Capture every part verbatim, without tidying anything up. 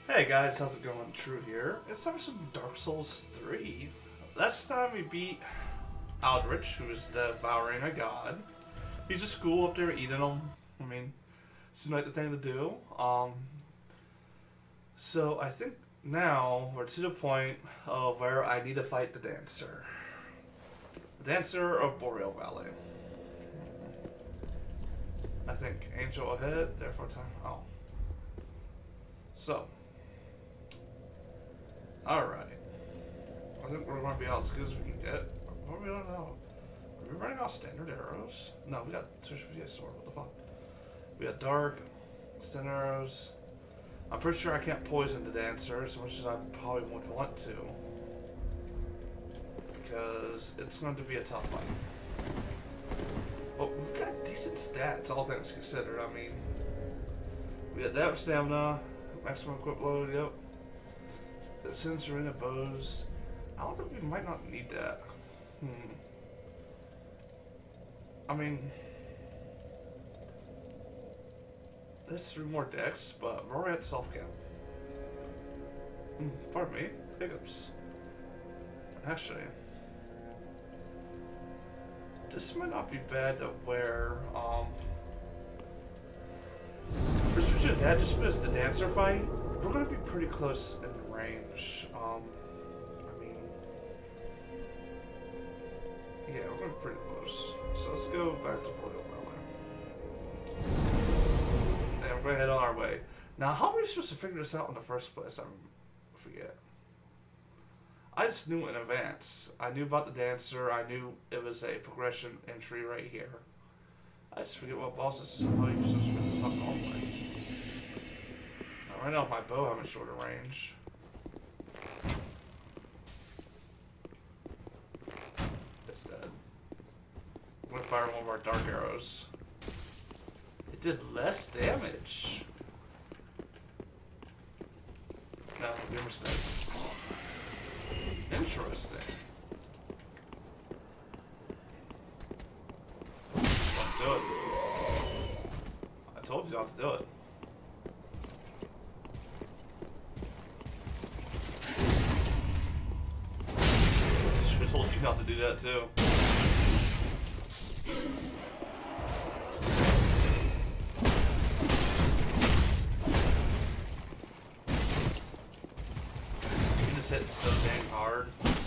Hey guys, how's it going? True here. It's time for some Dark Souls three. Last time we beat Aldrich, who is devouring a god. He's just cool up there eating them. I mean, seems like the thing to do. Um, so I think now we're to the point of where I need to fight the Dancer. The Dancer of Boreal Valley. I think Angel ahead, therefore time. Oh. So. Alright. I think we're going to be out as good as we can get. What we don't know. Are we running off standard arrows? No, we got we got sword. What the fuck? We got dark, standard arrows. I'm pretty sure I can't poison the Dancer as much as I probably would want to. Because it's going to be a tough fight. But we've got decent stats, all things considered. I mean, we got that stamina, maximum equip load, yep. The Censorina bows. I don't think we might not need that. Hmm. I mean, that's three more decks, but we're already at self cap. Hmm, pardon me, hiccups. Actually, this might not be bad to wear. Um, we're switching to that just because the Dancer fight. We're gonna be pretty close in range. Um, I mean, yeah, we're gonna be pretty close. So let's go back to Boreal Valley. And we're gonna head on our way. Now, how are we supposed to figure this out in the first place? I forget. I just knew in advance. I knew about the Dancer. I knew it was a progression entry right here. I just forget what boss this is and how you're supposed to figure this out normally. Now, right now, with my bow, I'm in shorter range. It's dead. I'm gonna fire one of our dark arrows. It did less damage. No, your mistake. Interesting. Let's do it. I told you not to do it. Should have told you not to do that too. He just hit so dang hard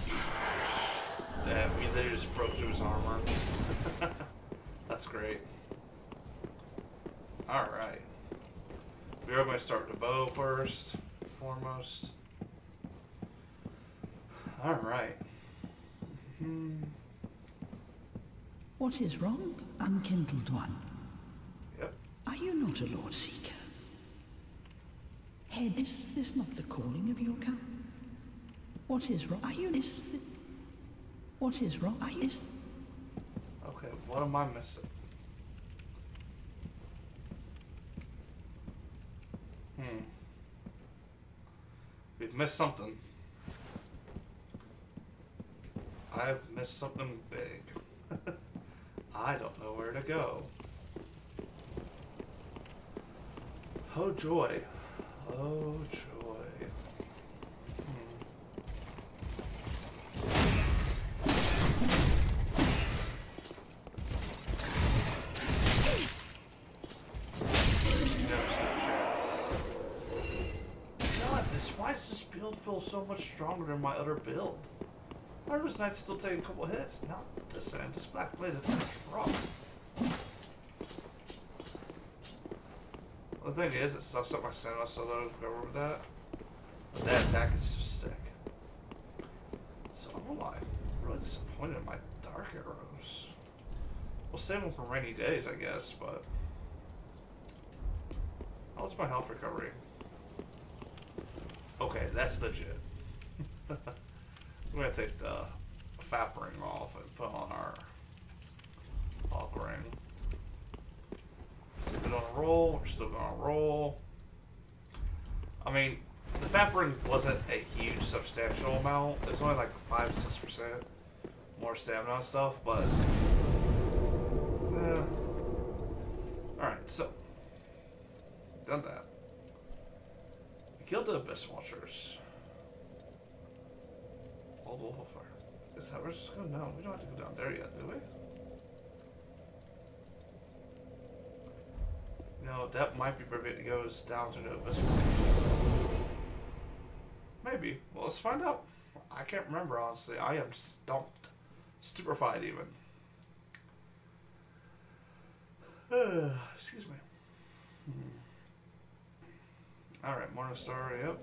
that we literally just broke through his armor. That's great. Alright. We are going to start the bow first, foremost. Alright. Hmm. What is wrong, unkindled one? Yep. Are you not a Lord Seeker? Head, is this not the calling of your kind? What is wrong? Are you is the... What is wrong? Are you is... Okay, what am I missing? Hmm. We've missed something. I've missed something big. I don't know where to go. Oh joy. Oh joy. Hmm. Never stood a chance. God, this why does this build feel so much stronger than my other build? Harvest Knight's still taking a couple hits. Not this end. This Black Blade, it's rough. The thing is, it sucks up my stamina, so I don't go over with that. But that attack is just sick. So I'm gonna lie, I'm really disappointed in my dark arrows. We'll save them for rainy days, I guess, but... How's my health recovery? Okay, that's legit. We're gonna take the Fap ring off and put on our Hawk ring. So we're gonna roll, we're still gonna roll. I mean, the Fap ring wasn't a huge substantial amount. It's only like five to six percent more stamina and stuff, but yeah. Alright, so done that. Kill the Abyss Watchers. Old Wolf of Fire. Is that where we're just going? No, we don't have to go down there yet, do we? No, that might be where it goes down to the Abyss Watchers. Maybe. Well, let's find out. I can't remember, honestly. I am stumped. Stupefied, even. Uh, excuse me. Hmm. Alright, Morningstar, yep.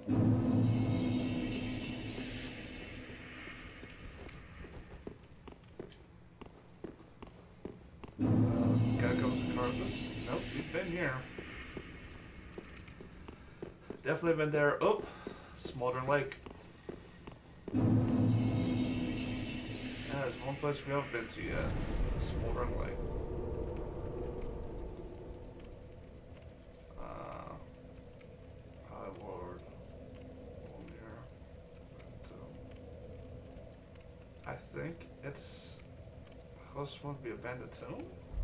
Uh, Catacombs and Carthus. Nope, you've been here. Definitely been there. Oh, Smoldering Lake. Yeah, there's one place we haven't been to yet. Smoldering Lake. Uh, High Lord. One here. And, um, I think it's the closest one to be Abandoned Tomb.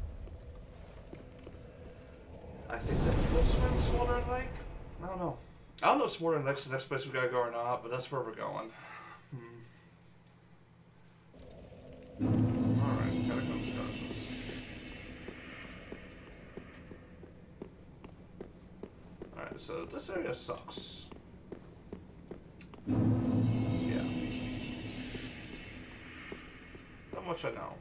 I think that's the closest one to Smoldering Lake. I don't know. I don't know if Smoldering Lake's the next place we gotta go or not, but that's where we're going. Hmm. Alright, Catacombs and Carthus. Alright, so this area sucks. Yeah. Not much I know.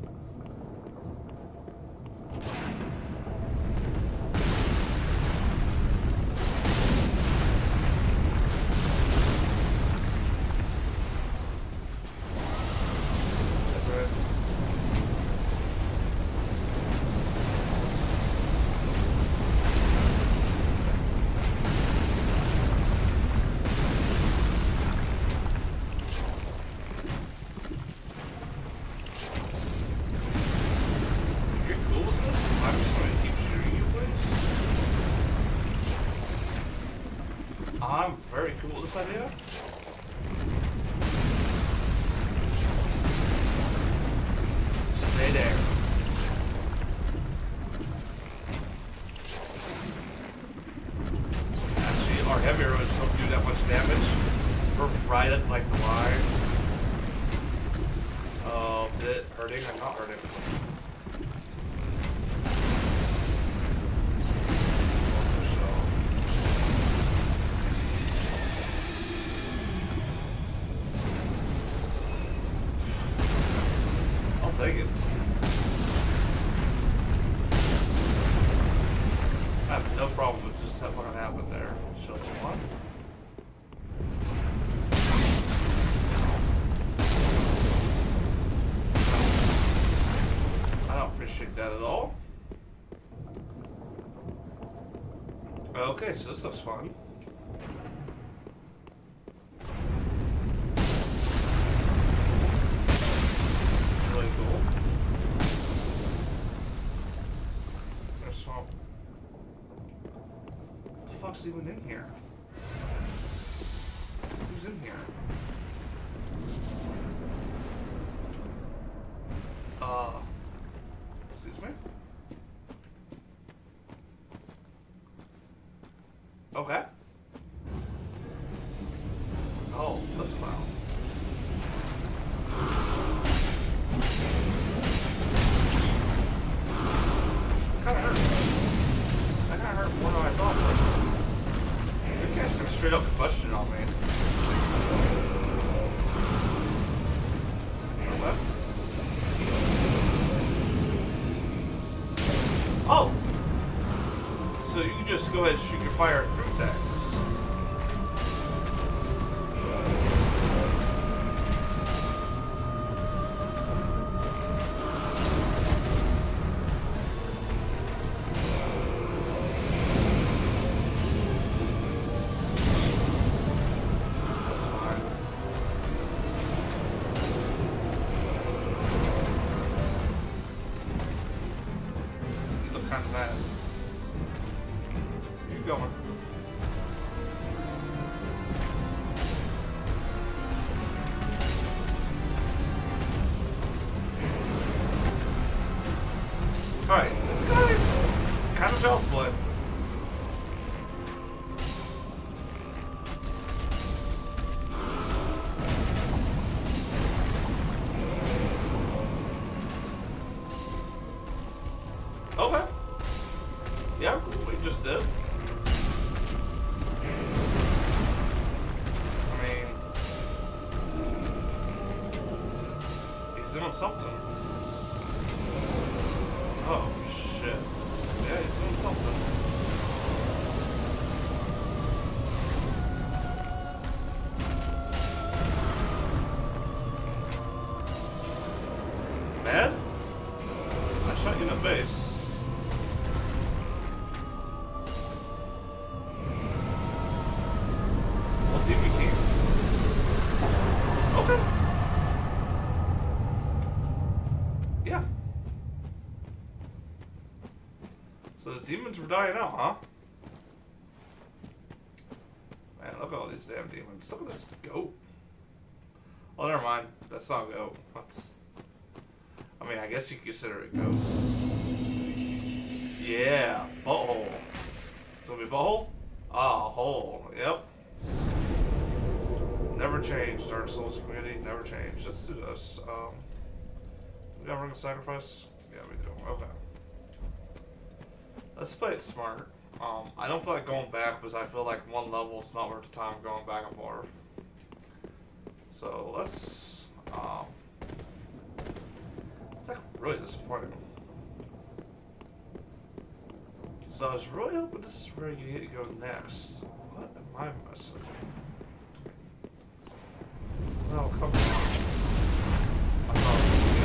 I'm very cool with this idea. Stay there. Actually, our heavy arrows don't do that much damage. We're right at like the line. Uh, bit hurting or not hurting. Take it. I have no problem with just having what happened there. Shelter one. I don't appreciate that at all. Okay, so this looks fun. Even in here? Who's in here? Uh, excuse me? Okay. Oh, that's loud. Kinda hurt. That kinda hurt more than I thought, but casting straight up combustion on me. Oh! So you can just go ahead and shoot your fire through tags. Kind of mad. Keep going. something. Oh, shit. Yeah, he's doing something. Mad? I shot you in the face. Well, demon king. Okay. Yeah. So the demons were dying out, huh? Man, look at all these damn demons. Look at this goat. Oh, never mind. That's not a goat. That's... I mean, I guess you could consider it goat. Yeah, butthole. It's gonna be butthole? Ah, hole. Yep. Never change, Dark Souls community. Never change. Let's do this. Um, we gotta bring a sacrifice? Yeah, we do. Okay. Let's play it smart. Um, I don't feel like going back because I feel like one level is not worth the time going back and forth. So let's. Um, it's like really disappointing. So I was really hoping this is where you need to go next. What am I missing? No, come on. I thought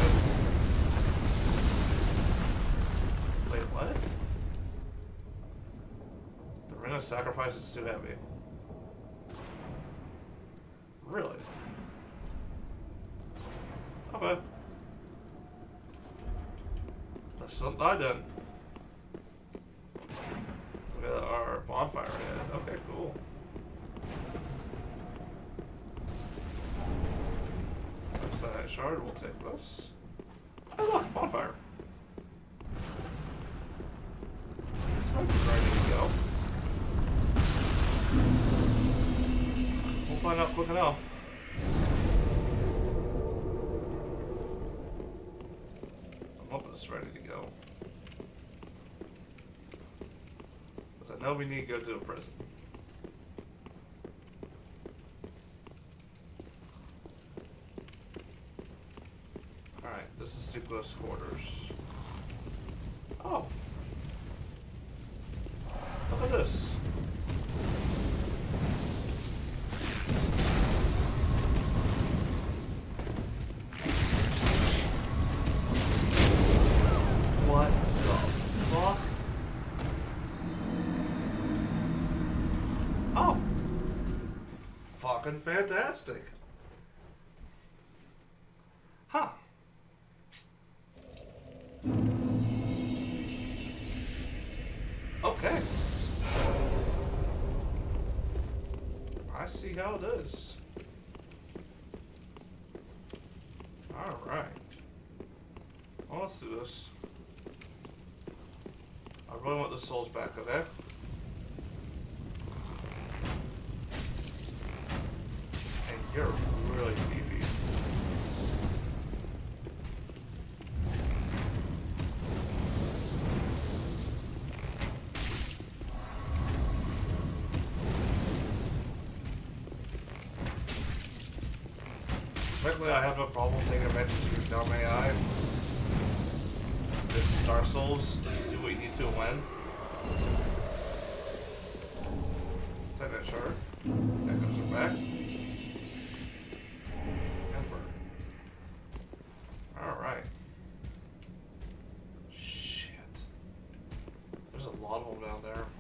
it was good. Wait, what? The Ring of Sacrifice is too heavy. Really? Okay. That's something I done. Look at our bonfire head. Okay, cool. There's that shard. We'll take this. Oh, look, bonfire. This might be ready to go. We'll find out quick enough. I'm hoping it's ready to go. Because I know we need to go to a prison. Alright, this is too close quarters. Oh. Look at this. What the fuck? Oh. Fucking fantastic. Huh. Okay. I see how it is. Alright. Well, let's do this. I really want the souls back, okay? And you're really beefy. Frankly, I have no problem taking advantage of your dumb A I. With Dark Souls, do what you need to win. Take that shard. That goes her back. Emperor. Alright. Shit. There's a lot of them down there.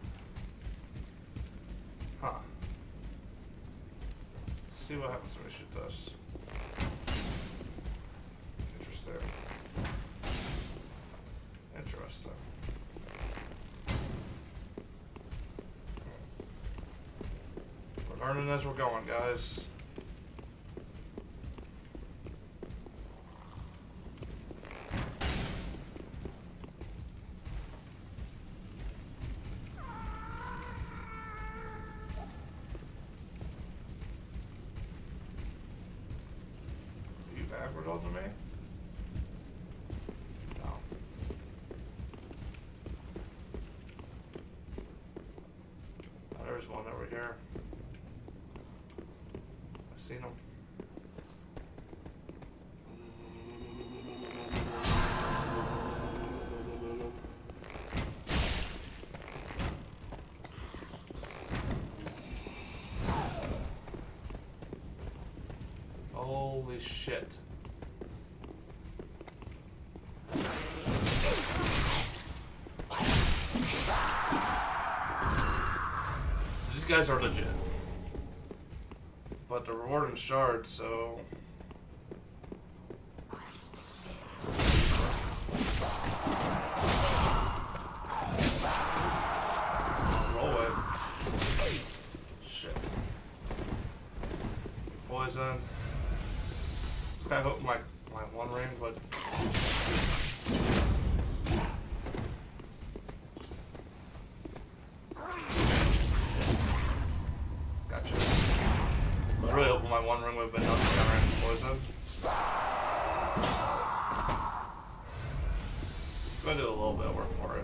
Huh. Let's see what happens when we shoot this. Interesting. Interesting. We're learning as we're going, guys. Are you backward onto me? No. Oh, there's one over here. I've seen him. Holy shit. So these guys are legit. But they're rewarding shards, so... Roll it. Shit. Poisoned. It's kind of my, my one ring, but... Gotcha. I really hope my one ring would have been enough to counteract poison. It's going to do a little bit of work for it.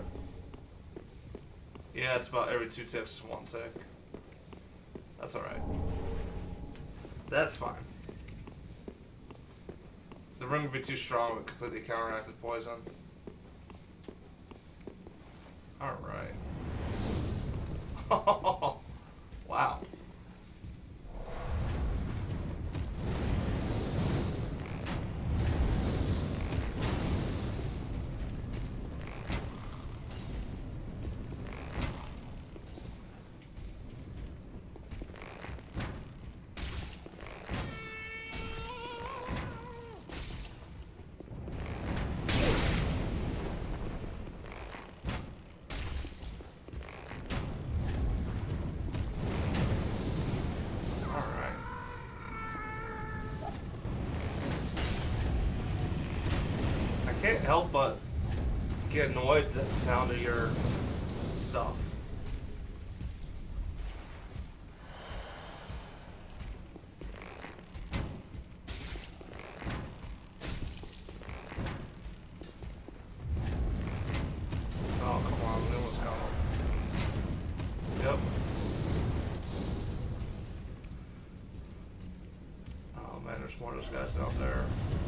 Yeah, it's about every two ticks, one tick. That's alright. That's fine. The ring would be too strong, it completely counteracted poison. Alright. Wow. I can't help but get annoyed at the sound of your stuff. Oh, come on, it was gone. Yep. Oh man, there's more of those guys out there.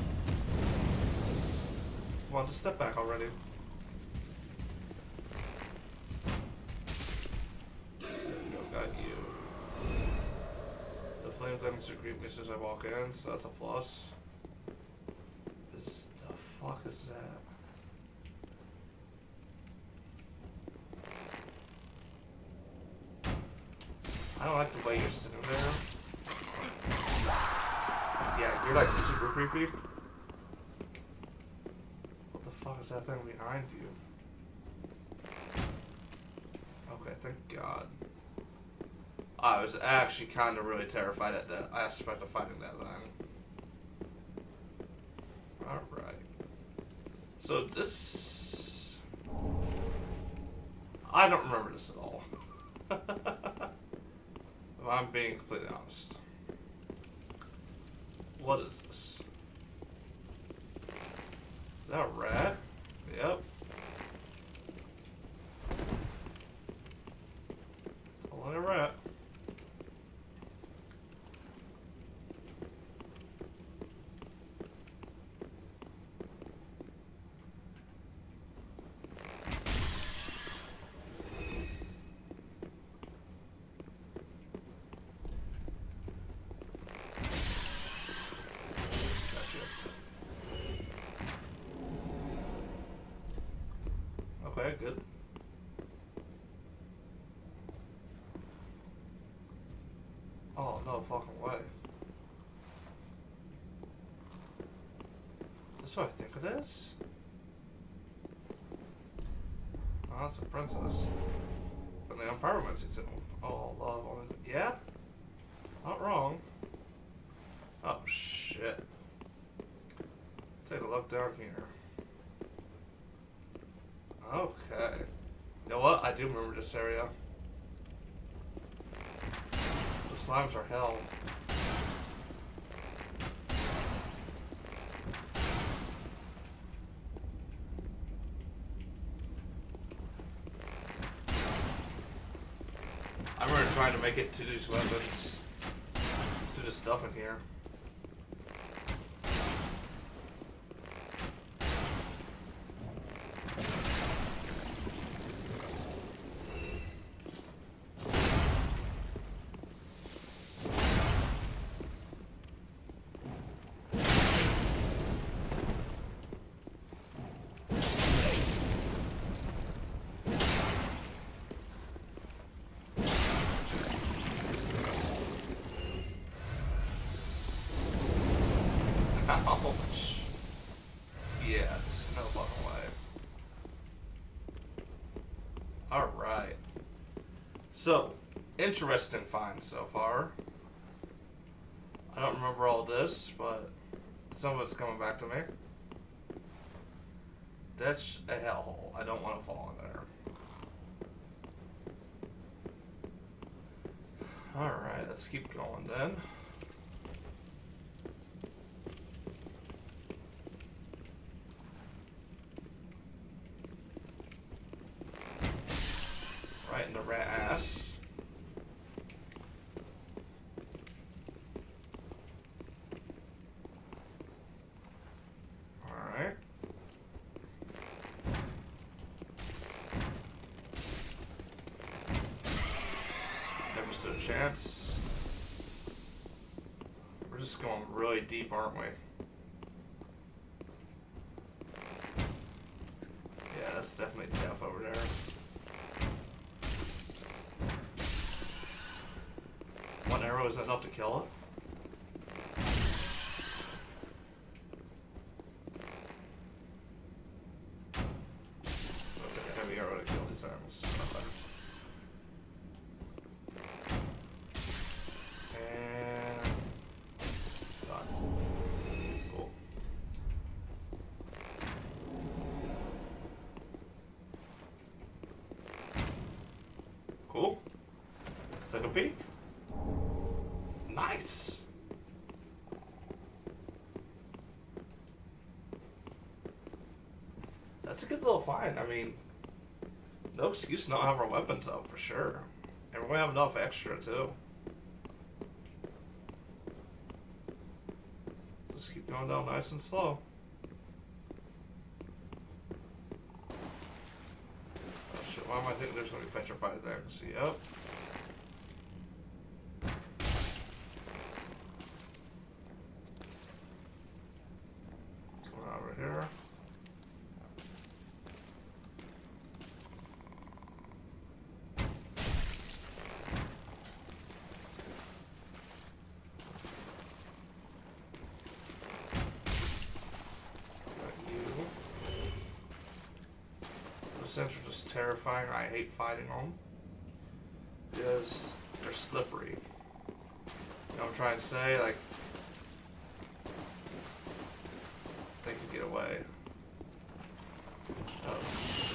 Come on, just step back already. There we go, got you. The flame things to greet me as soon as I walk in, so that's a plus. This, the fuck is that? I don't like the way you're sitting there. Yeah, you're like super creepy. What the fuck is that thing behind you? Okay, thank God. I was actually kind of really terrified at the aspect of fighting that thing. Alright. So this... I don't remember this at all. If I'm being completely honest. What is this? Is that a rat? Yep. It's only a rat. Okay, good. Oh, no fucking way. Is this what I think it is? Oh, that's a princess. But the empowerment's in one. Oh, love. Yeah? Not wrong. Oh, shit. Take a look down here. Okay. You know what? I do remember this area. The slimes are hell. I remember trying to make it to these weapons. To the stuff in here. So, interesting find so far. I don't remember all this, but some of it's coming back to me. That's a hellhole. I don't want to fall in there. Alright, let's keep going then. Right in the rat ass. Alright. Never stood a chance. We're just going really deep, aren't we? Yeah, that's definitely death over there. One arrow is enough to kill it. So it's like a heavy arrow to kill these animals. Not better. And done. Cool. Cool. Let's take a peek. Nice. That's a good little find. I mean, no excuse to not have our weapons out for sure. And we're gonna have enough extra too. Just keep going down nice and slow. Oh shit, why am I thinking there's gonna be petrified things? Yep. Coming over here. Those are just terrifying. I hate fighting them because they're slippery. You know what I'm trying to say? Like, they can get away. Oh, shit.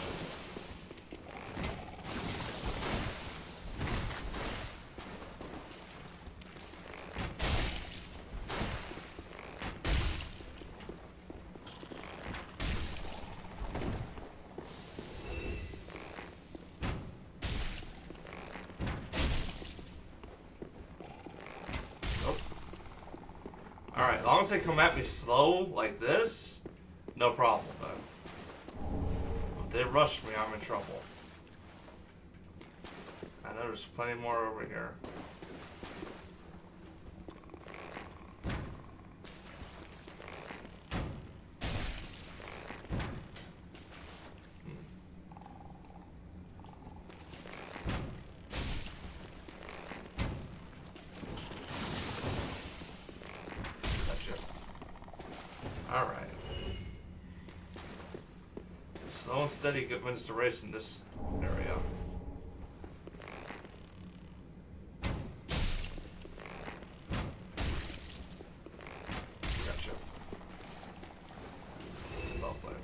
Alright, as long as they come at me slow like this, no problem then. If they rush me, I'm in trouble. I know there's plenty more over here. Alright. Slow and steady wins the race in this area. Gotcha. Well played.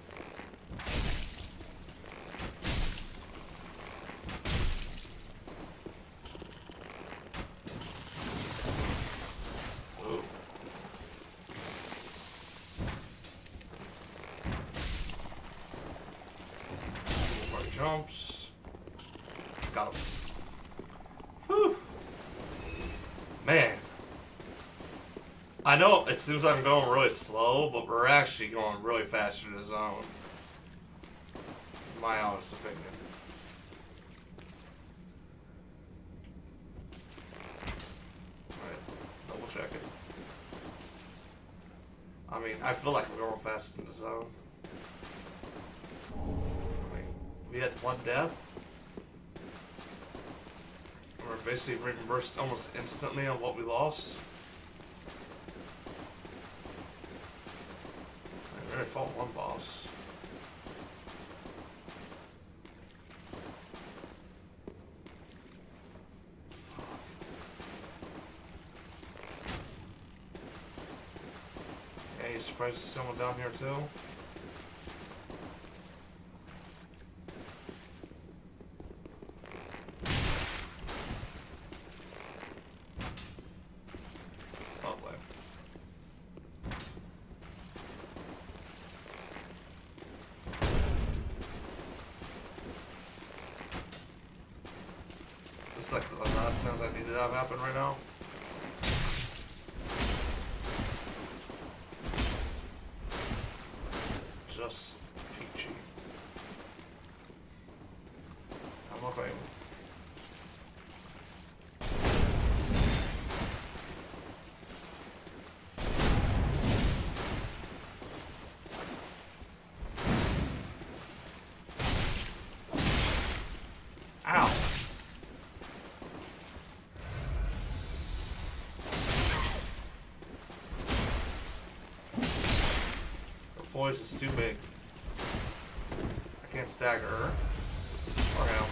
Ooh. Jumps. Got him. Whew. Man. I know it seems like I'm going really slow, but we're actually going really fast through the zone. My honest opinion. Alright, double check it. I mean, I feel like we're going fast in the zone. We had one death. And we're basically reimbursed almost instantly on what we lost. I already fought one boss. surprised to see someone down here too. Lovely. This is like the last things I need to have happen right now. Just peachy. I'm okay. Ow. Poise is too big. I can't stagger her. Or him.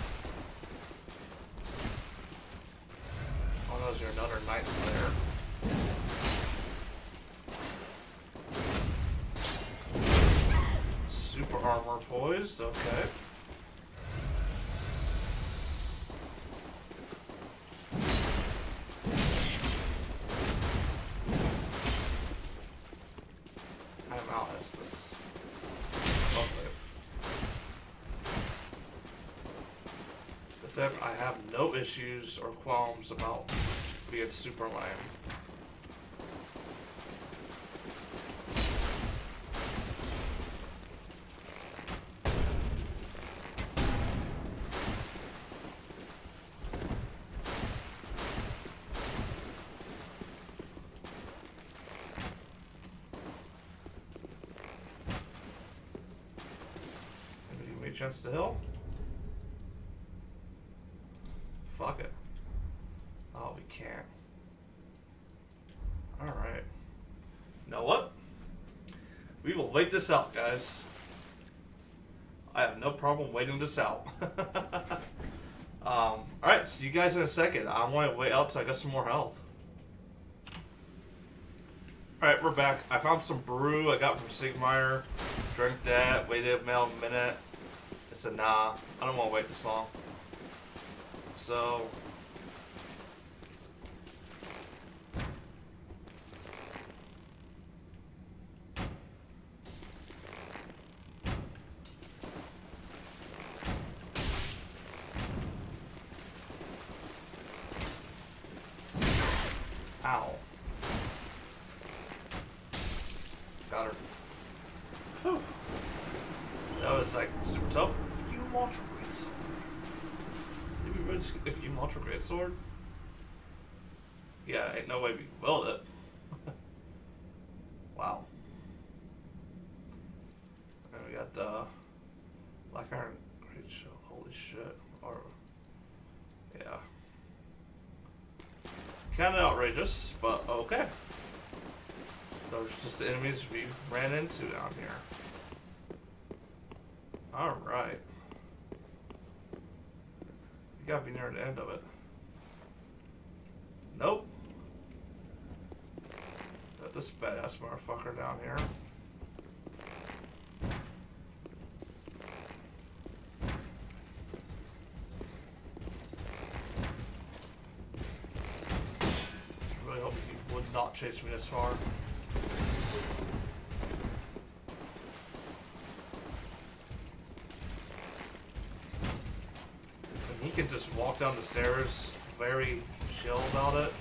Oh no, you're another Night Slayer. Super armor poised, okay. I have no issues or qualms about being super lame. Maybe give me a chance to heal. Fuck it. Oh, we can't. Alright. You know what? We will wait this out, guys. I have no problem waiting this out. um, Alright, see you guys in a second. I want to wait out till I get some more health. Alright, we're back. I found some brew I got from Sigmire. Drank that, waited a minute. I said, nah, I don't want to wait this long. So, ow. Got her. Whew. That was like super tough. You launch great sword. Did we really just get a few ultra great sword? Yeah, ain't no way we can build it. Wow. And we got the uh, Black Iron Great Show. Holy shit. Or, yeah. Kind of outrageous, but okay. Those are just the enemies we ran into down here. Alright. You gotta be near the end of it. Nope. Got this badass motherfucker down here. Just really hope he would not chase me this far. He can just walk down the stairs, very chill about it.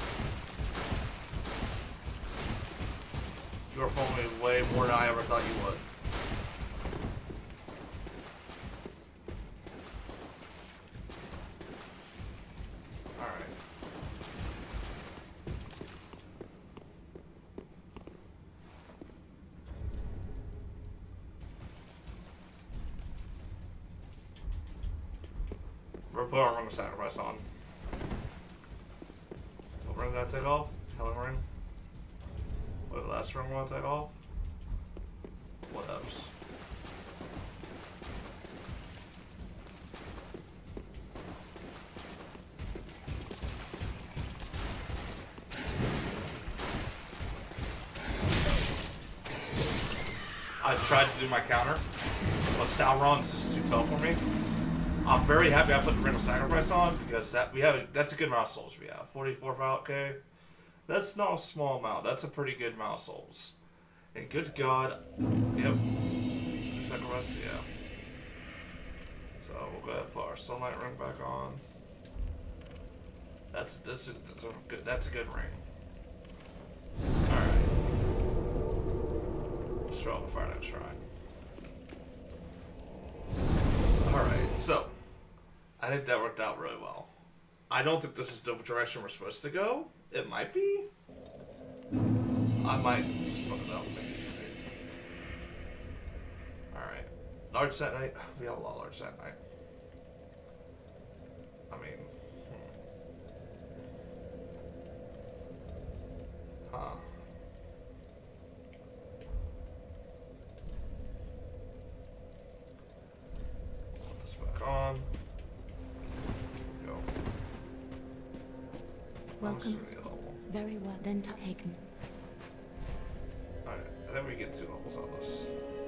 You are following me way more than I ever thought you would. Alright. We're putting our ring of sacrifice on. What ring did I take off? Helen ring? What, the last ring I want to take off? What else? I tried to do my counter, but Sauron's just too tough for me. I'm very happy I put the Ring of Sacrifice on because that we have a, that's a good amount of souls we have. forty-four five K. That's not a small amount. That's a pretty good amount of souls. And good God, yep. Two sacrifice, yeah. So we'll go ahead and put our Sunlight Ring back on. That's this is that's a good that's a good ring. Alright. Let's throw out the Fire Knight Shrine. Alright, so I think that worked out really well. I don't think this is the direction we're supposed to go. It might be. I might just look it up and make it easy. Alright. Large Sat Knight. We have a lot of Large Sat Knight. I mean, hmm. Huh. Put this back on. Go. Welcome. Oh, Very well then taken. alright, and then we get two levels on this.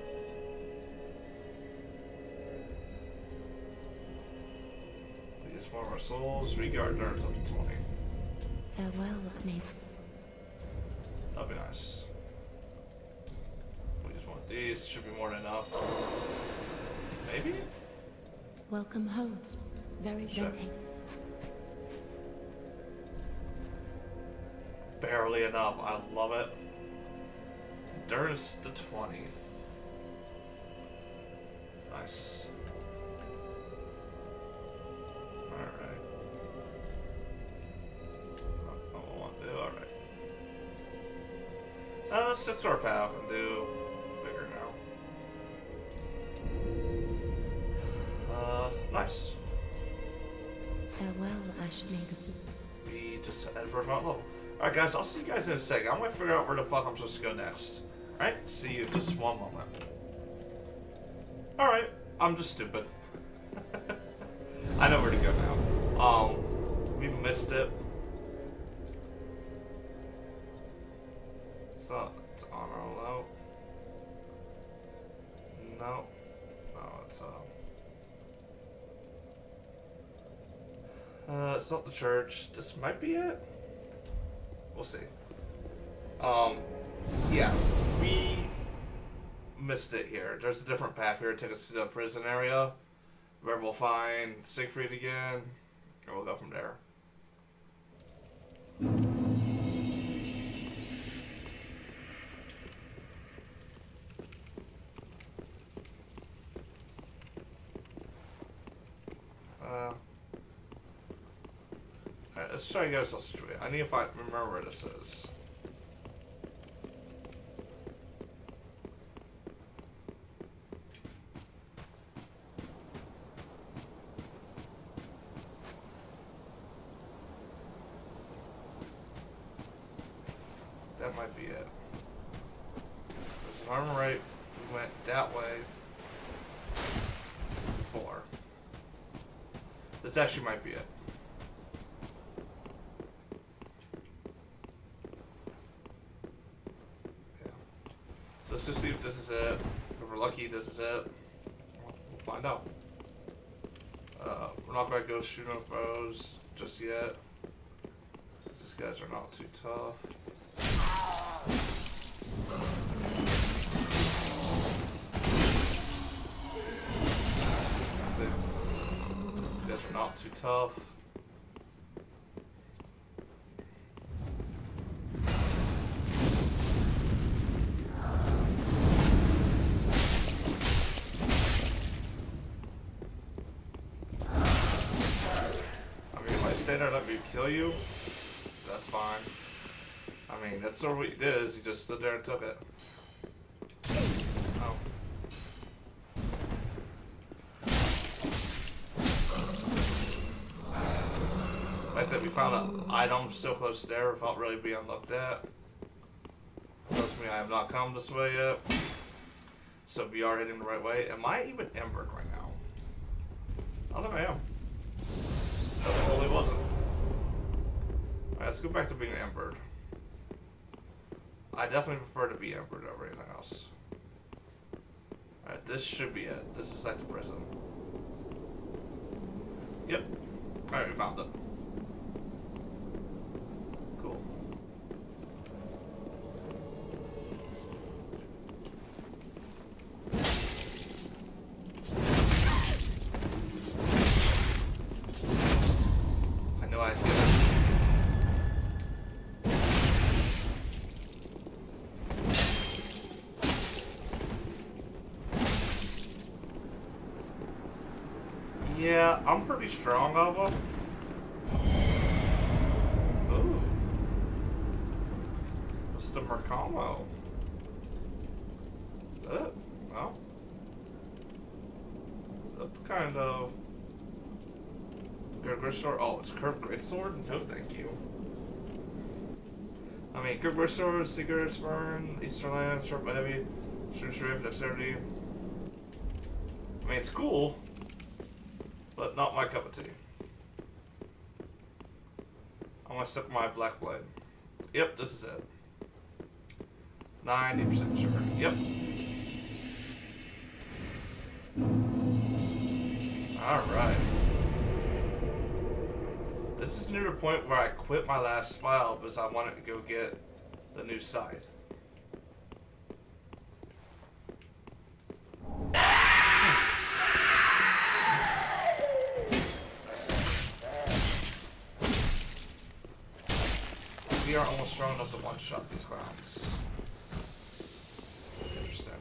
We use one of our souls, we guard nerds up to twenty. Farewell, maid. That'd be nice. We just want these, should be more than enough. Maybe? Welcome home. Very Sure. well taken. Barely enough, I love it. Endurance to twenty. Nice. Alright. Oh, I want to do, alright. Now let's stick to our path and do bigger now. Uh, nice. Farewell, Ash Maid of the... We just had for about level. Alright guys, I'll see you guys in a second. I'm gonna figure out where the fuck I'm supposed to go next. Alright, see you in just one moment. Alright, I'm just stupid. I know where to go now. Um, we missed it. It's not, it's on our low. No. No, it's, uh... Uh, it's not the church. This might be it. We'll see. Um, yeah, we missed it here. There's a different path here to take us to the prison area, where we'll find Siegfried again, and we'll go from there. Uh... Alright, let's try to get ourselves situated. I need to find, remember where this is. That might be it. Because if I'm right, we went that way before. This actually might be it. Let's just see if this is it. If we're lucky, this is it. We'll find out. Uh, we're not gonna go shoot on foes just yet. These guys are not too tough. These guys are not too tough. There, let me kill you. That's fine. I mean, that's sort of what you did, is you just stood there and took it. Oh. The fact that we found an item so close there without really being looked at tells me I have not come this way yet. So we are heading the right way. Am I even embered right now? I don't think I am. I totally wasn't. Alright, let's go back to being embered. I definitely prefer to be embered over anything else. Alright, this should be it. This is like the prison. Yep. Alright, we found it. Cool. I know I did it. Yeah, I'm pretty strong of them. Ooh. What's the Mercamo? Is that it? No. That's kind of... Great Sword? Oh, it's Curved Greatsword? No thank you. I mean, Curved Greatsword, Seeker, Spurn, Easterland, Sharp but Heavy, Shooting Strafe, Dexterity. I mean, it's cool, but not my cup of tea. I'm gonna stick with my Black Blade. Yep, this is it. ninety percent sure. Yep. Alright. This is near the point where I quit my last file because I wanted to go get the new scythe. We are almost strong enough to one-shot these clowns. Interesting.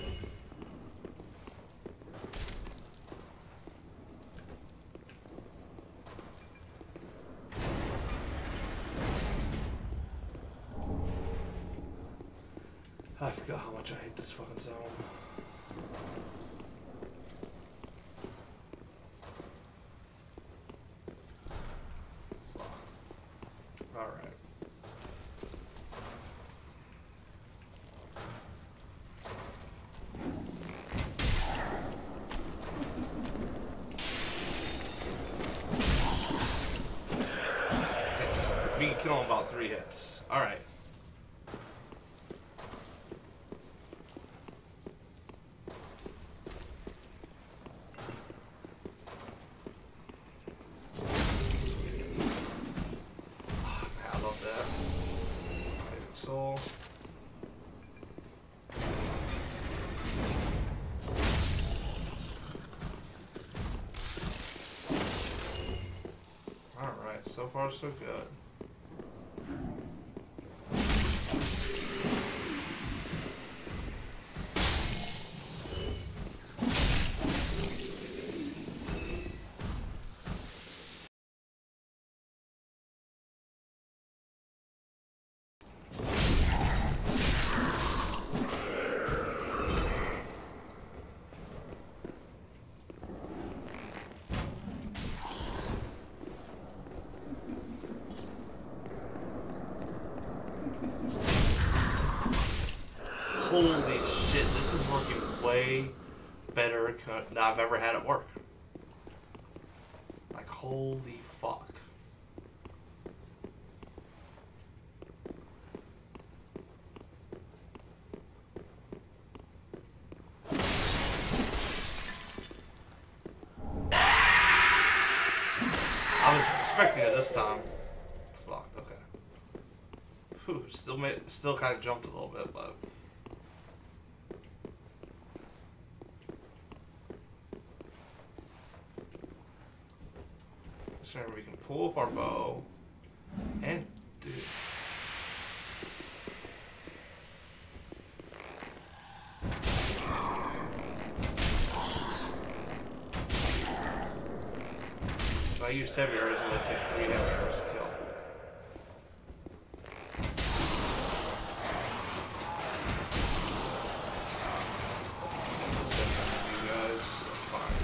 I forgot how much I hate this fucking zone. It's locked. Alright. Takes, we can kill him about three hits. Alright. Soul. Alright, so far so good. Holy shit, this is working way better than I've ever had it work. Like, holy fuck. I was expecting it this time. It's locked, okay. Whew, still made, still kind of jumped a little bit, but... So we can pull up our bow and do. If I use heavy arrows, I'm going to take three heavy arrows to kill. You guys, that's fine.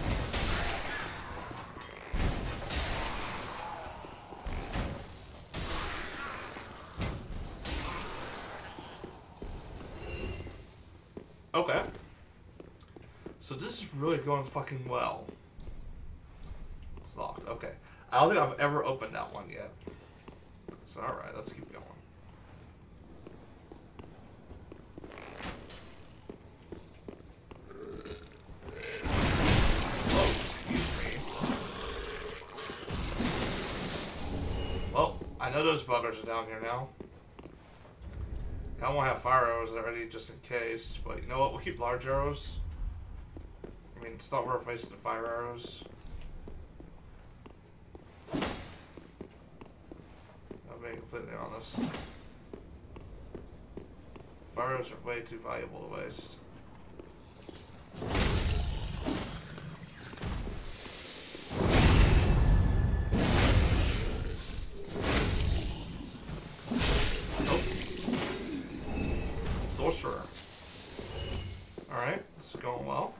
Okay. So this is really going fucking well. It's locked. Okay. I don't think I've ever opened that one yet. So alright, let's keep going. know those buggers are down here now. I don't want to have fire arrows already just in case, but you know what? We'll keep large arrows. I mean, it's not worth wasting the fire arrows. I'm being completely honest. Fire arrows are way too valuable to waste. Sorcerer. Alright, this is going well.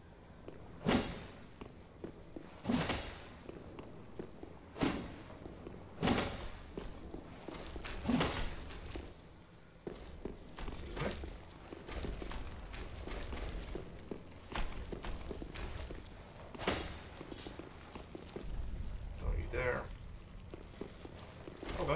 Excuse me. Don't you dare. Okay.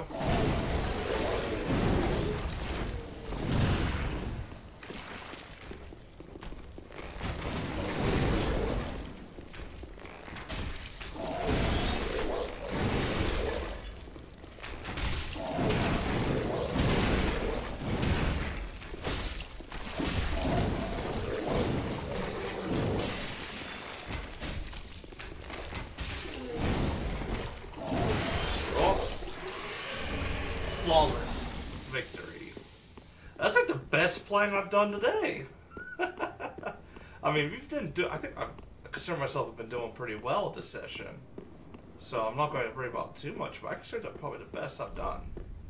Flawless victory. That's like the best playing I've done today. I mean, we've didn't do. I think I've, I consider myself have been doing pretty well this session, so I'm not going to worry about too much. But I consider that probably the best I've done.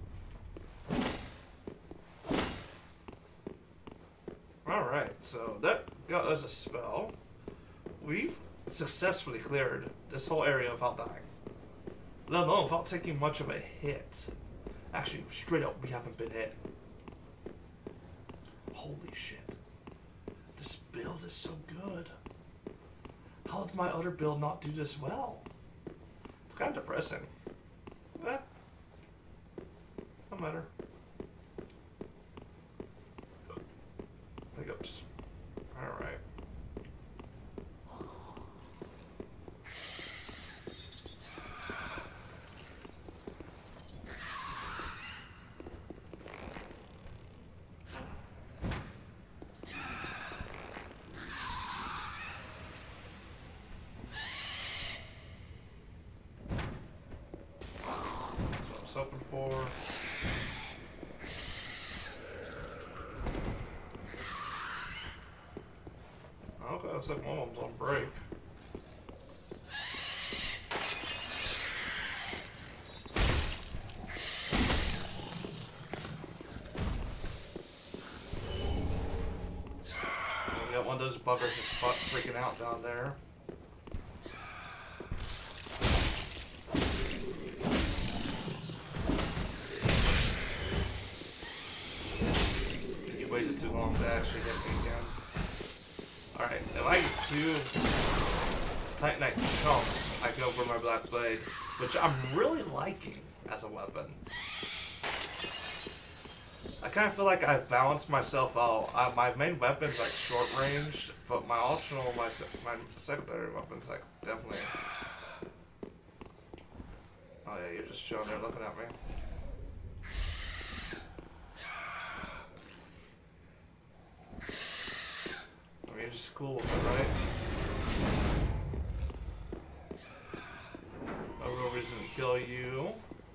All right, so that got us a spell. We've successfully cleared this whole area without dying, let alone without taking much of a hit. Actually, straight up, we haven't been hit. Holy shit. This build is so good. How did my other build not do this well? It's kind of depressing. Eh. No matter. Hiccups. Alright. Hoping for. Okay, looks like one of them's on break. We got one of those buggers just freaking out down there. Waited too long to actually hit me again. Alright, if I get two Titanite chunks, I can open my Black Blade, which I'm really liking as a weapon. I kind of feel like I've balanced myself out. Uh, my main weapon's like short range, but my optional, my, se my secondary weapon's like definitely... Oh yeah, you're just chilling there looking at me. You're just cool with it, right? No real reason to kill you.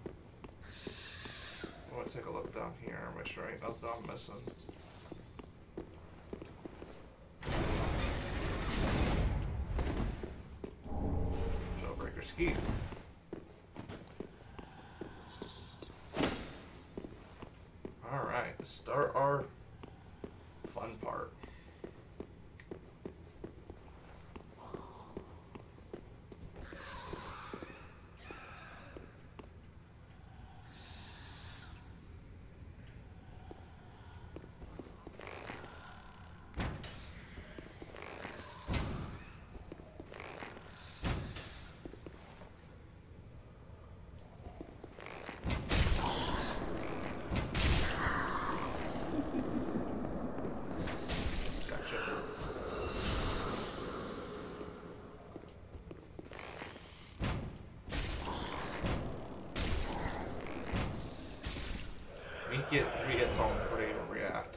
I'm gonna take a look down here, make sure ain't nothing I'm missing. Jailbreaker ski. Alright, let's start our fun part. You can get three hits on before they even react.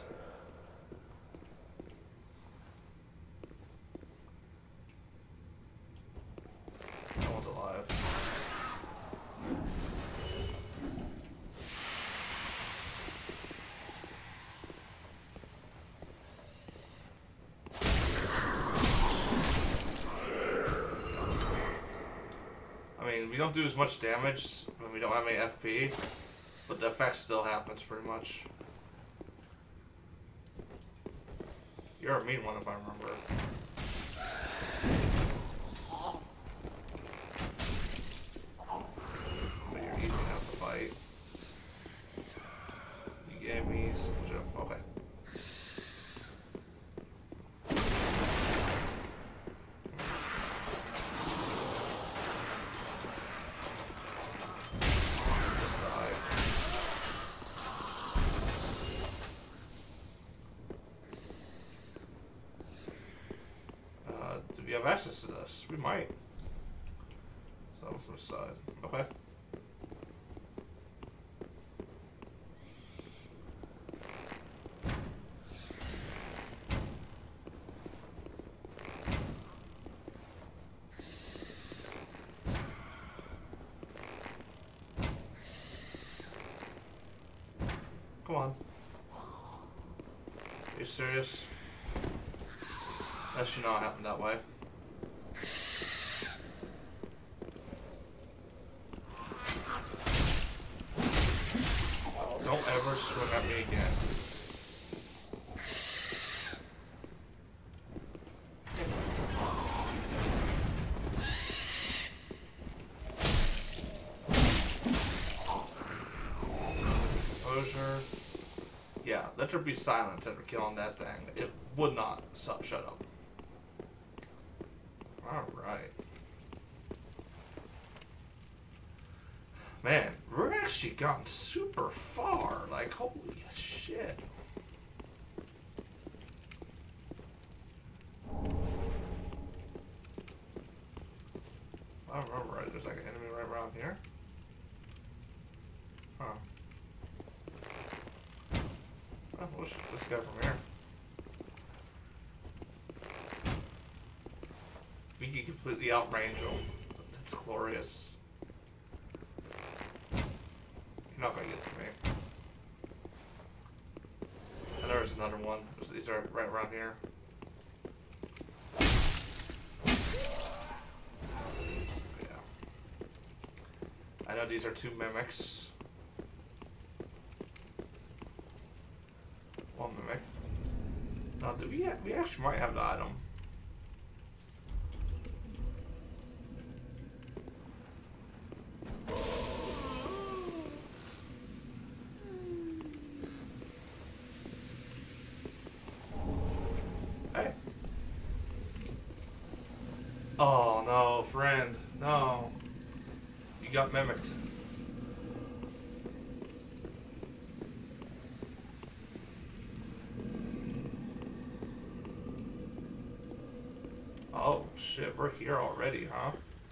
No one's alive. I mean, we don't do as much damage when we don't have any F P, but the effect still happens pretty much. You're a mean one if I remember. But you're easy enough to fight. You gave me some jump. Okay. Just die. Uh, do we have access to this? We might. So from the side. Okay. Come on. Are you serious? That should not happen that way. Don't ever swing at me again. Composure. Yeah, let there be silence after killing that thing. It would not su- shut up. Alright. Man, we're actually gotten super far. Like, holy shit. I don't remember right. There's like an enemy right around here. Huh. Oh, let's, let's go from here. We can completely outrange them. That's glorious. You're not gonna get to me. And there's another one. These are right around here. Yeah. I know these are two mimics. One mimic. Now, do we? We actually might have the item. Hey. Oh no, friend. No. You got mimicked. Oh shit, we're here already, huh?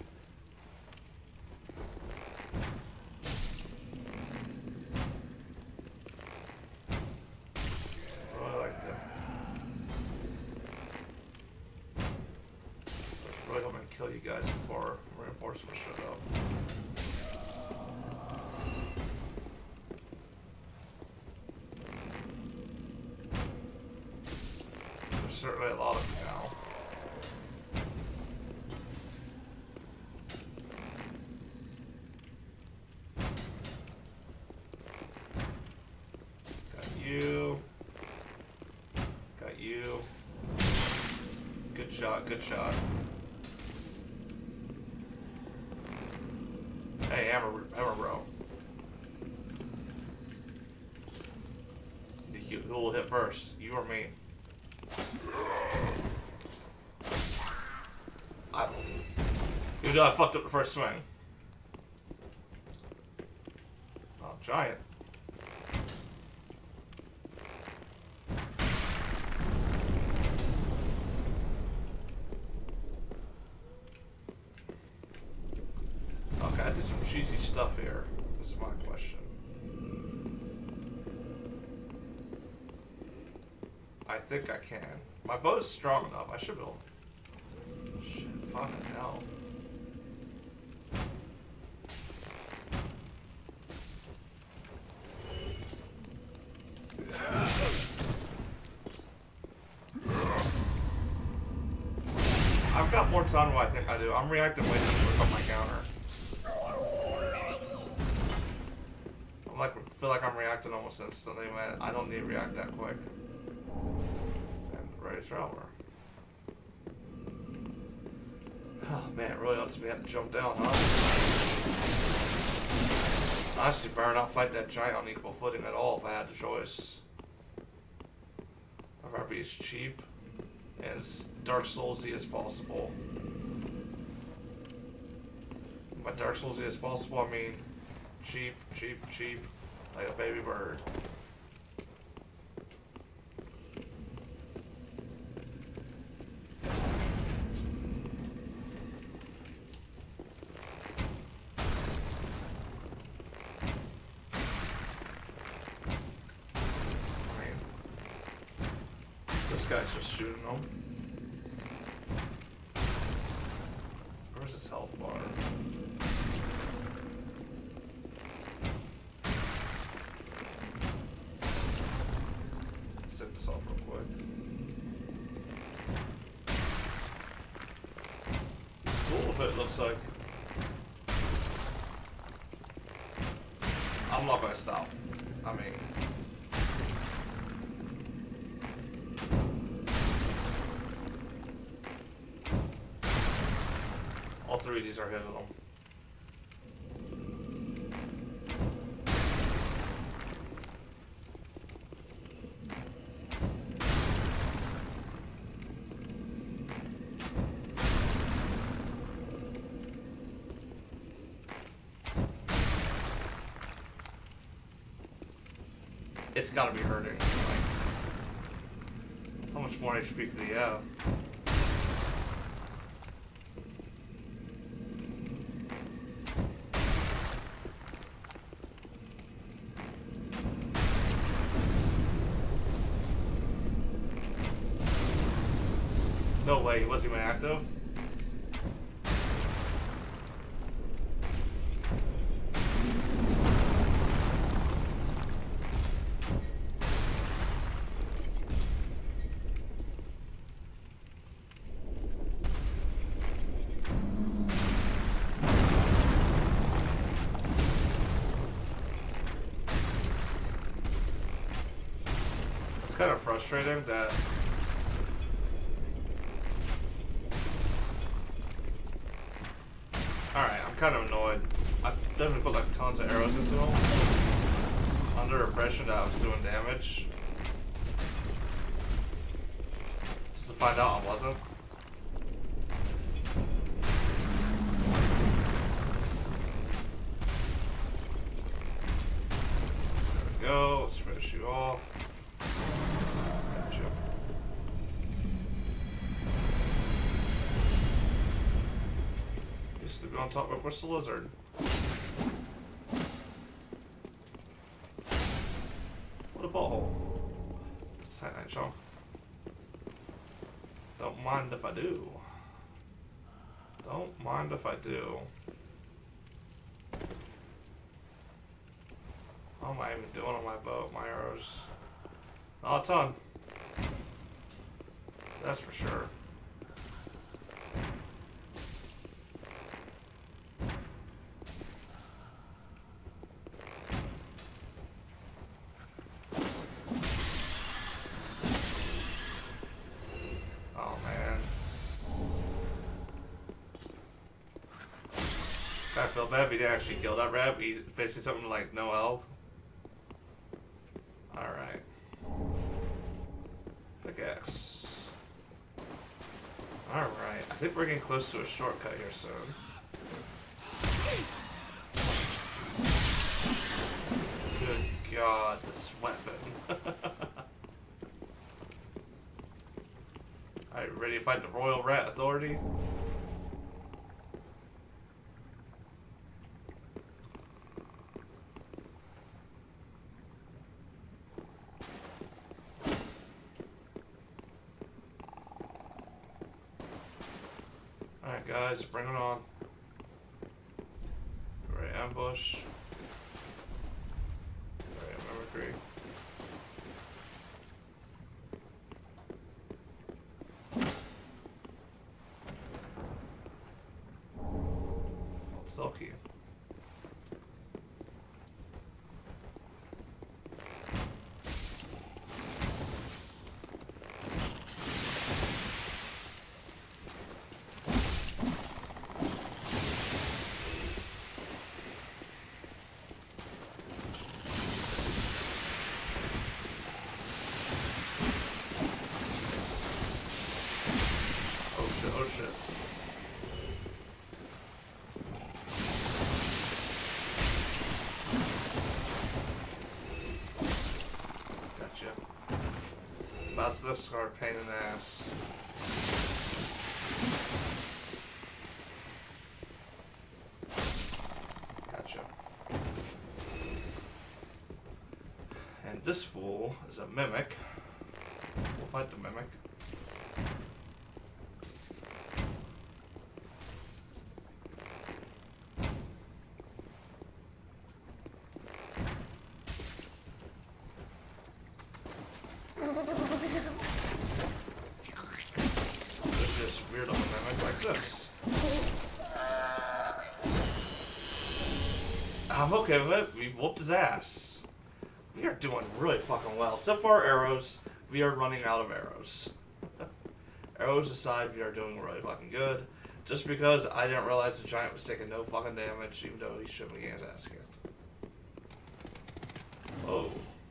Oh, I like that. I was really hoping to kill you guys before reinforcements showed up. There's certainly a lot of you now. You. Got you. Good shot, good shot. Hey, hammer, hammer bro. You, who will hit first? You or me? I don't. Even though I fucked up the first swing. Oh, giant. Okay, I did some cheesy stuff here. This is my question. I think I can. My bow's strong enough. I should be able. Shit, fucking hell. I've got more time than I think I do. I'm reacting way too quick on my counter. I'm like, feel like I'm reacting almost instantly, man. I don't need to react that quick. And ready to travel. Oh man, it really lets me have to jump down, huh? Honestly, better not fight that giant on equal footing at all if I had the choice. I'd rather be as cheap and as Dark Soulsy as possible. By Dark Soulsy as possible, I mean cheap, cheap, cheap, like a baby bird. This guy's just shooting them. Where's his health bar? Let's take this off real quick. It's cool if it looks like. I'm not gonna stop. I mean. All three of these are hitting them. It's gotta be hurting. Like, how much more H P could he have? No way, he wasn't even active? It's kind of frustrating that alright, I'm kind of annoyed. I definitely put like tons of arrows into him. Under impression that I was doing damage. Just to find out I wasn't. There we go, let's finish you off. Gotcha. Used to be on top of Crystal Lizard. What a butthole. That's that night, Sean. Don't mind if I do. Don't mind if I do. How am I even doing on my bow, my arrows? Not a ton. That's for sure. Oh man. I feel bad we didn't actually kill that rat. He basically took him to like no health. Alright. Pickaxe. Alright. I think we're getting close to a shortcut here soon. Good God, this weapon. Alright, ready to fight the Royal Rat Authority? Alright guys, bring it on. Great ambush. Great mimicry. Silky. Oh shit, oh shit. Basilisks are a pain in the ass. Gotcha. And this fool is a mimic. We'll fight the mimic. Weird little mimic like this. I'm okay with it. We whooped his ass. We are doing really fucking well. Except for our arrows, we are running out of arrows. Arrows aside, we are doing really fucking good. Just because I didn't realize the giant was taking no fucking damage, even though he shouldn't be getting his ass kicked. Whoa.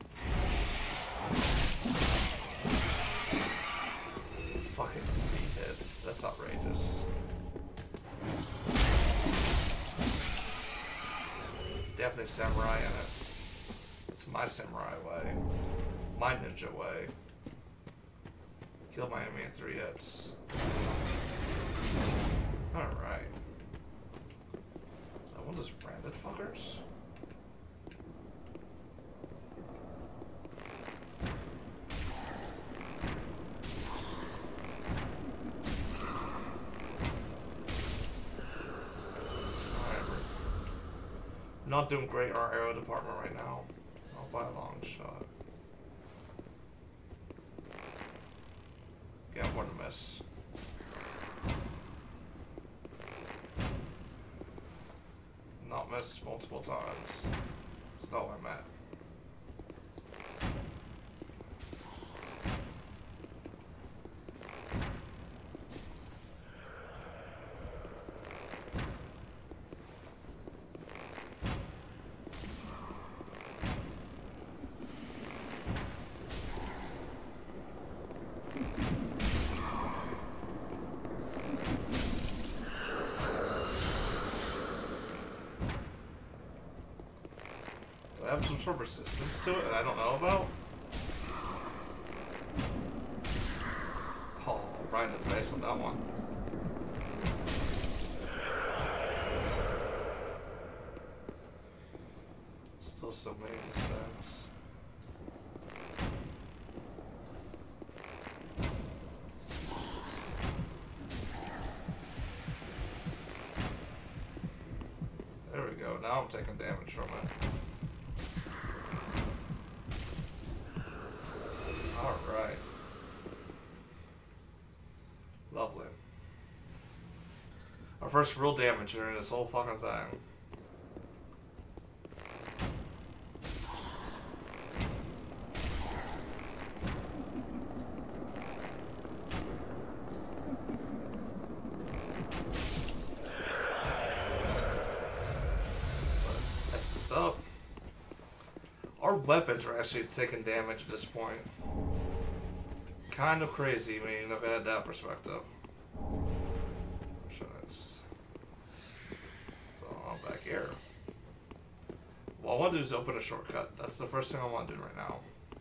Fucking three hits. That's outrageous. Definitely samurai in it. It's my samurai way. My ninja way. Kill my enemy in three hits. Alright. I want those branded fuckers. Not doing great in our arrow department right now. Not by a long shot. Yeah, I'm going to miss. Not miss multiple times. That's not what I meant. Have some sort of resistance to it that I don't know about. Oh, right in the face on that one. Still so many stacks. There we go. Now I'm taking damage from it. Alright. Lovely. Our first real damage during this whole fucking thing. Mess this up. Our weapons are actually taking damage at this point. Kind of crazy when you look at it at that perspective. So I'm back here. What I want to do is open a shortcut. That's the first thing I want to do right now.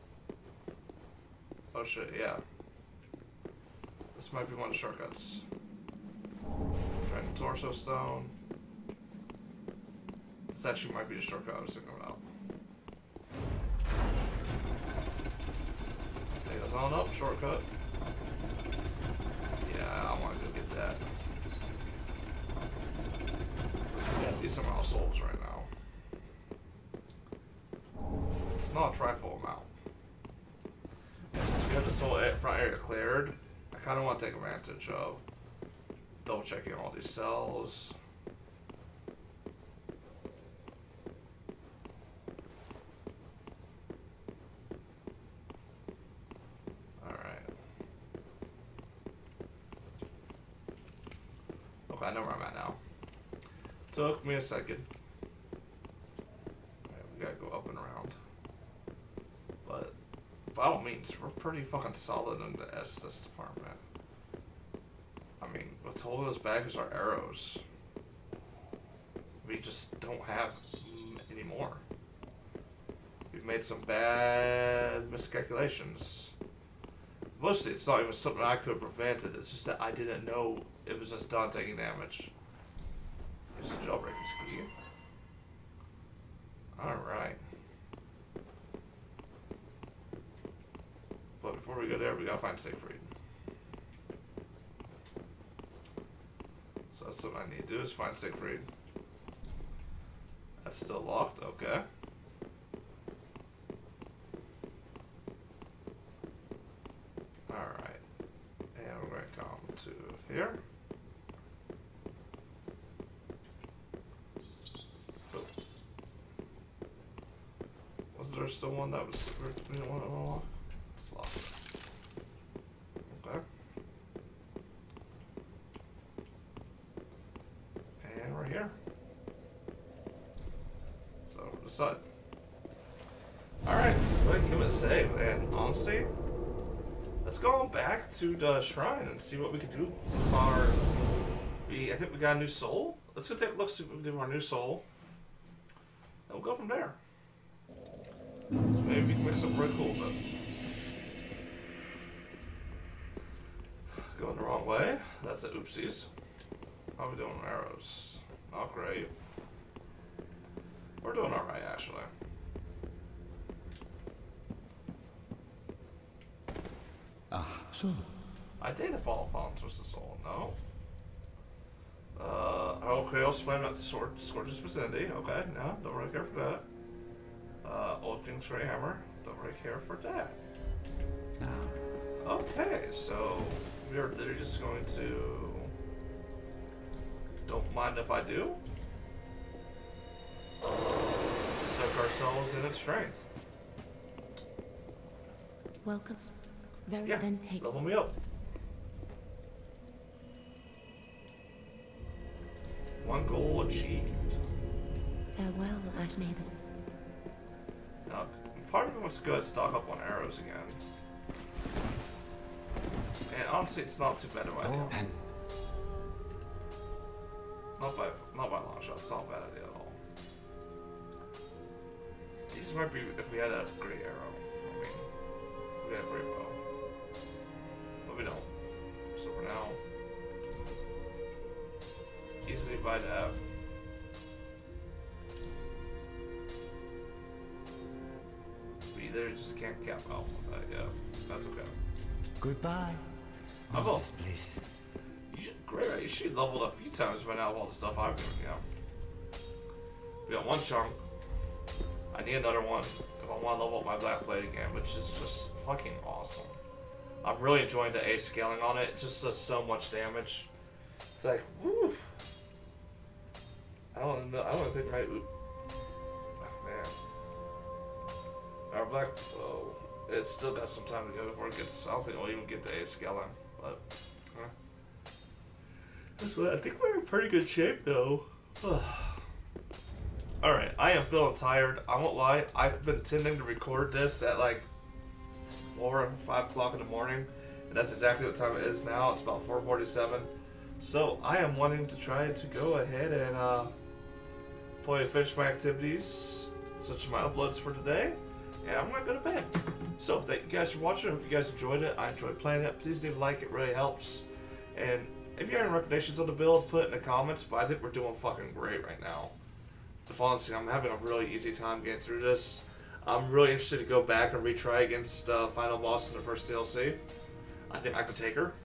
Oh shit, yeah. This might be one of the shortcuts. Dragon Torso Stone. This actually might be the shortcut I was thinking about. Take us on up, shortcut. Yeah, I want to go get that. decent amount of souls right now. It's not a trifle amount. And since we have this whole front area cleared, I kind of want to take advantage of double checking all these cells. I know where I'm at now. Took me a second. Right, we gotta go up and around. But by all means, we're pretty fucking solid in the Estus department. I mean, what's holding us back is our arrows. We just don't have any more. We've made some bad miscalculations. Mostly, it's not even something I could have prevented. It's just that I didn't know it was just done taking damage. Here's the jawbreaker squeaky. Alright. But before we go there, we gotta find Siegfried. So that's what I need to do, is find Siegfried. That's still locked, okay. Alright. And we're gonna come to here. There's still one that was we didn't want to unlock. It's locked. Okay. And we're here. So we'll decide. Alright, let's go ahead and give it a save. And honestly, let's go on back to the shrine and see what we can do with our we I think we got a new soul. Let's go take a look, see what we can do with our new soul. And we'll go from there. So maybe we can make something really cool, but going the wrong way. That's the oopsies. How are we doing on arrows? Not great. We're doing alright, actually. Ah, so. I did fall upon Twist the Soul, no? Uh, okay, also find out the sword, Scourge's vicinity. Okay, no, don't really care for that. Uh, Old King's Grey Hammer. Don't really care for that. Now. Okay, so we are literally just going to. Don't mind if I do. Soak ourselves in its strength. Welcome. Very Yeah, then take. level me up. One goal achieved. Farewell, Ashmaiden. Now, part of me wants to go ahead and stock up on arrows again. And honestly, it's not too bad of an idea. Oh, and Not by not by a long shot. It's not a bad idea at all. These might be if we had a great arrow. I mean, we had a great bow, but we don't. So for now, easily buy that. We either just can't cap out. Uh, yeah, that's okay. goodbye. I will. This place is. You should, great, right? You should leveled a few times by now with all the stuff I've given you. We got one chunk. I need another one if I want to level up my Black Blade again, which is just fucking awesome. I'm really enjoying the A scaling on it. It just does so much damage. It's like, woo. I don't know. I don't think my. Oh, man. Our Black. Oh, it's still got some time to go before it gets. I don't think we'll even get the A scaling, but. Huh. That's what I think we're in pretty good shape though. Alright, I am feeling tired. I won't lie. I've been tending to record this at like four or five o'clock in the morning, and that's exactly what time it is now. It's about four forty-seven. So I am wanting to try to go ahead and uh, play finish my activities, such as my uploads for today, and I'm gonna go to bed. So thank you guys for watching. I hope you guys enjoyed it. I enjoyed playing it. Please leave a like. It really helps. And if you have any recommendations on the build, put it in the comments. But I think we're doing fucking great right now. If honestly, I'm having a really easy time getting through this. I'm really interested to go back and retry against uh, Final Boss in the first D L C. I think I could take her.